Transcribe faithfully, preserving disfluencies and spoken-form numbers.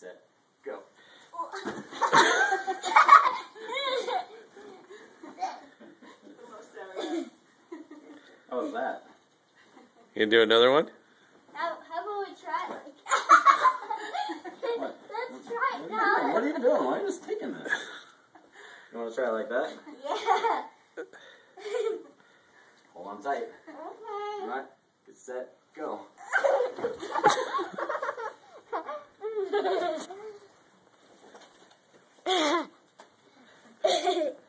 set, go. How was that? You gonna do another one? How, how about we try it like What? Let's try it What now. are, what are you doing? Why are you just taking this? You want to try it like that? Yeah. Hold on tight. Okay. Alright, get set, go. Hehehe